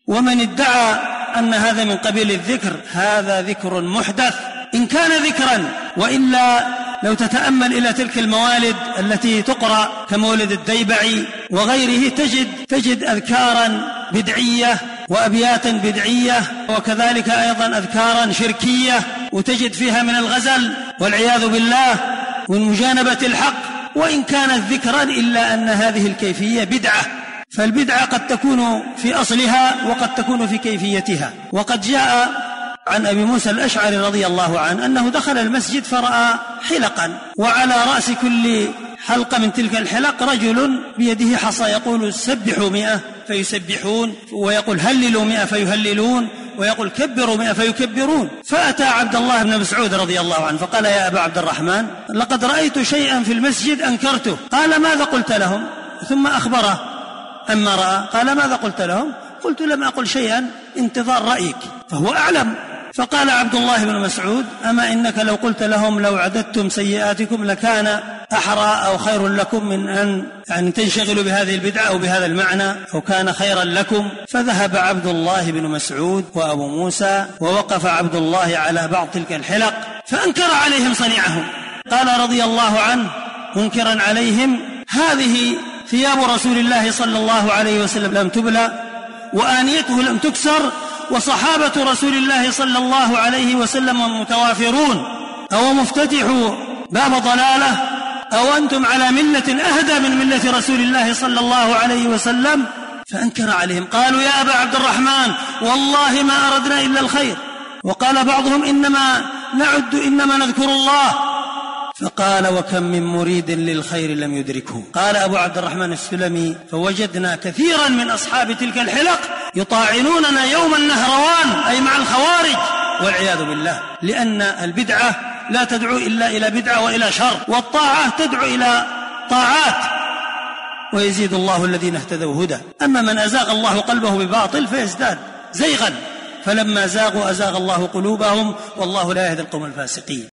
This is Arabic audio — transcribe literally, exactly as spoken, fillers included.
ومن ادعى أن هذا من قبيل الذكر هذا ذكر محدث إن كان ذكرا، وإلا لو تتأمل إلى تلك الموالد التي تقرأ كمولد الديبعي وغيره تجد, تجد أذكارا بدعية وأبياتا بدعية، وكذلك أيضا أذكارا شركية، وتجد فيها من الغزل والعياذ بالله ومجانبة الحق، وإن كانت ذكرا إلا أن هذه الكيفية بدعة. فالبدعة قد تكون في أصلها وقد تكون في كيفيتها. وقد جاء عن أبي موسى الأشعري رضي الله عنه أنه دخل المسجد فرأى حلقا، وعلى رأس كل حلقة من تلك الحلق رجل بيده حصى يقول سبحوا مئة فيسبحون، ويقول هللوا مئة فيهللون، ويقول كبروا مئة فيكبرون. فأتى عبد الله بن مسعود رضي الله عنه فقال يا أبا عبد الرحمن لقد رأيت شيئا في المسجد أنكرته. قال ماذا قلت لهم؟ ثم أخبره أما رأى. قال ماذا قلت لهم؟ قلت لم أقل شيئا انتظار رأيك فهو أعلم. فقال عبد الله بن مسعود أما إنك لو قلت لهم لو عددتم سيئاتكم لكان أحرى أو خير لكم من أن يعني تنشغلوا بهذه البدعة أو بهذا المعنى، أو كان خيرا لكم. فذهب عبد الله بن مسعود وأبو موسى، ووقف عبد الله على بعض تلك الحلق فأنكر عليهم صنيعهم. قال رضي الله عنه منكرا عليهم هذه ثياب رسول الله صلى الله عليه وسلم لم تبلى وآنيته لم تكسر، وصحابة رسول الله صلى الله عليه وسلم متوافرون، أو مفتتحوا باب ضلالة، أو أنتم على ملة أهدى من ملة رسول الله صلى الله عليه وسلم. فأنكر عليهم. قالوا يا أبا عبد الرحمن والله ما أردنا إلا الخير. وقال بعضهم إنما نعد إنما نذكر الله. فقال وكم من مريد للخير لم يدركه. قال أبو عبد الرحمن السلمي فوجدنا كثيرا من أصحاب تلك الحلق يطاعنوننا يوم النهروان أي مع الخوارج والعياذ بالله، لأن البدعة لا تدعو إلا إلى بدعة وإلى شر، والطاعة تدعو إلى طاعات، ويزيد الله الذين اهتدوا هدى. أما من أزاغ الله قلبه بباطل فيزداد زيغا، فلما زاغوا أزاغ الله قلوبهم والله لا يهدي القوم الفاسقين.